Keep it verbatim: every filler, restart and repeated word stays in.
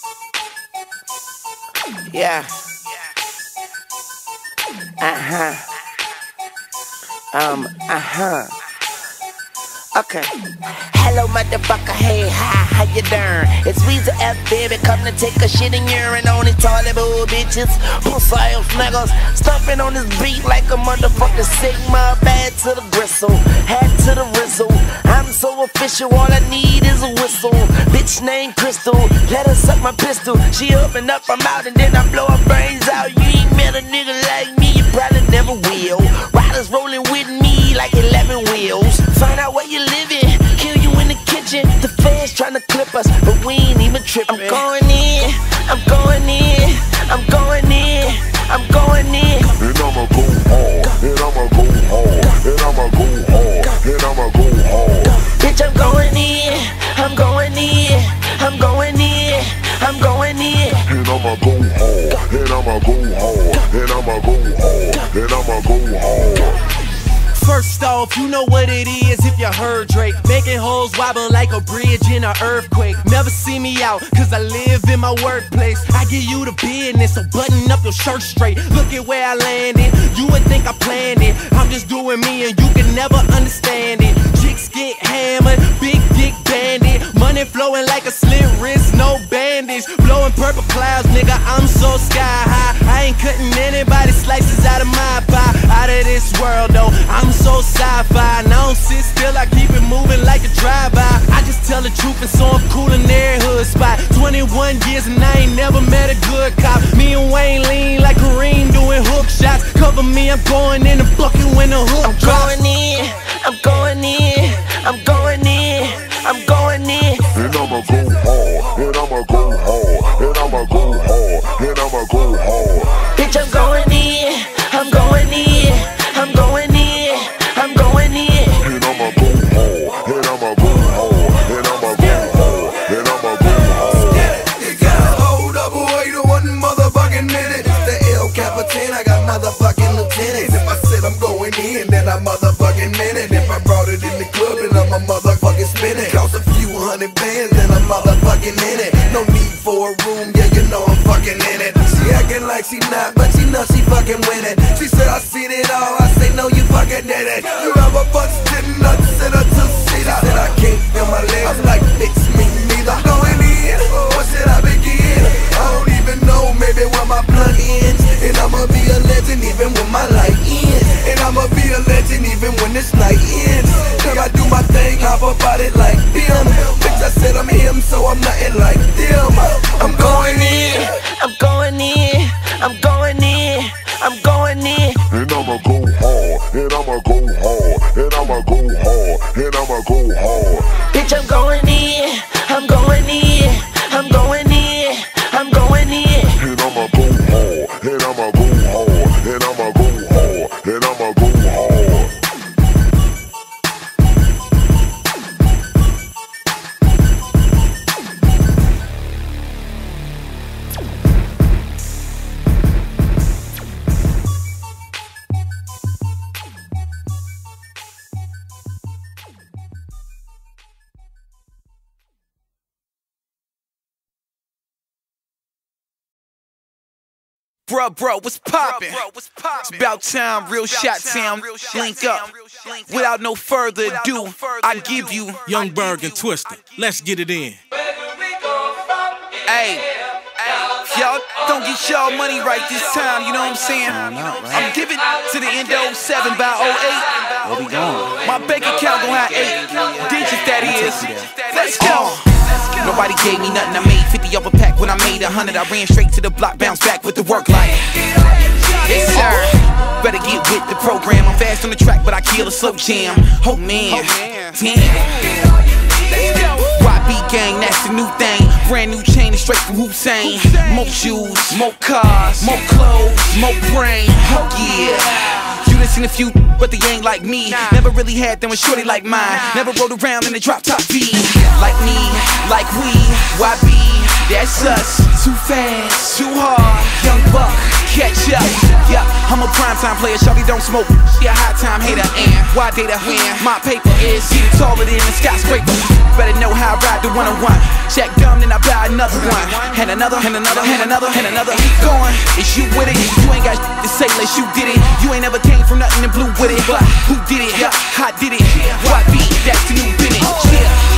Yeah. Uh-huh. Um, uh-huh. Okay. Hello, motherfucker, hey, hi, how you doing? It's Weezy F, baby, come to take a shit and urine on these toilet bowl bitches. Pussy ass niggas, stomping on this beat like a motherfucking Sigma. Bad to the gristle, hat to the rizzle. I'm so official, all I need is a whistle. Bitch named Crystal, let her suck my pistol. She open up, I'm out, and then I blow her brains out. You ain't met a nigga like me, you probably never will. Riders rolling with me like eleven wheels. Find out where you living, kill you in the kitchen. The fans tryna clip us, but we ain't even tripping. I'm going in, I'm going in, I'm going in, I'm going in. And I'ma go hard, and I'ma go hard, and I'ma go hard, and I'ma go hard. Bitch, I'm going in, I'm going in, I'm going in, I'm going in. And I'ma go hard, and I'ma go hard, and I'ma go hard, and I'ma go hard. First off, you know what it is if you heard Drake. Making hoes wobble like a bridge in an earthquake. Never see me out, cause I live in my workplace. I give you the business, so button up your shirt straight. Look at where I landed, you would think I planned it. I'm just doing me and you can never understand it. Chicks get hammered, big dick bandit. Money flowing like a slit wrist, no bandage. Blowing purple clouds, nigga, I'm so sky high. I ain't cutting anybody slices out of my pie. Out of this world though, I'm so sci-fi, and I don't sit still, I keep it moving like a drive-by. I just tell the truth and so I'm cool in every hood spot. Twenty-one years and I ain't never met a good cop. Me and Wayne lean like Kareem doing hook shots. Cover me, I'm going in the bucket when the hook I'm drops. going in, I'm going in, I'm going in, I'm going in. And I'ma go hard, and I'ma go hard, and I'ma go hard, and I'ma go hard. Bitch, I'm going in, I'm going in, I'm going in, I'm going in. And I'ma go hard, and I'ma go hard, and I'ma go hard, and I'ma go hard. You gotta hold up, wait a one motherfucking minute. It's the El Capitan, I got motherfucking lieutenants. If I said I'm going in, then I motherfucking meant it. If I brought it in the club, then I'm a motherfucking spin it. Cost a few hundred bands, then I'm motherfucking in it. No need for a room, yeah, you know I'm fucking in it. She acting like she not, but she know she fucking with it. She said I seen it all, I say no, you fucking did it. You ever busted nuts in a two-seater? She said I can't feel my legs, I'm like, bitch, me neither. I'm going in, or should I begin? I don't even know, maybe where my blood ends. And I'ma be a legend even when my light ends. And I'ma be a legend even when this night ends. Cause I do my thing, hop about it like them. Bitch, I said I'm him, so I'm nothing like them. I'm going in, I'm going in, I'm going in, I'm going in. And I'ma go hard, and I'ma go hard, and I'ma go hard, and I'ma go hard. Bitch, I'm going in, I'm going in, I'm going in, I'm going in. And I'ma go hard, and I'ma go hard, and I'ma go hard, and I'ma go hard. Bruh, bro, what's poppin'? It's about time, real shot town, link up. Without no further ado, I give you Young Berg and Twister. Let's get it in. Hey, y'all don't get y'all money right this time, you know what I'm saying? I'm giving to the end of oh seven by oh eight. Where we going? My bank account gon' have eight digits, that is. Let's go. Nobody gave me nothing, I made fifty of a pack. When I made a hundred, I ran straight to the block, bounced back with the work like yes sir, better get with the program. I'm fast on the track, but I kill a slow jam. Oh man, damn. Y B gang, that's the new thing. Brand new chain, straight from Hussein. More shoes, more cars, more clothes, more brain. Oh yeah. You done seen a few, but they ain't like me. Never really had them with shorty like mine. Never rode around in the drop top V. Like me, like we, Y B, that's us. Too fast, too hard, young buck, catch up. Yeah, I'm a primetime player, shawty don't smoke. She a high time hater, and why data when my paper is seated taller than a skyscraper. Better know how I ride the one on one. Check gum, then I buy another one, and another, and another, and another, and another. Keep going. Is you with it? You ain't got shit to say unless you did it. You ain't never came from nothing and blew with it, but who did it? Yeah, I did it. Why be? That's the new business. Yeah.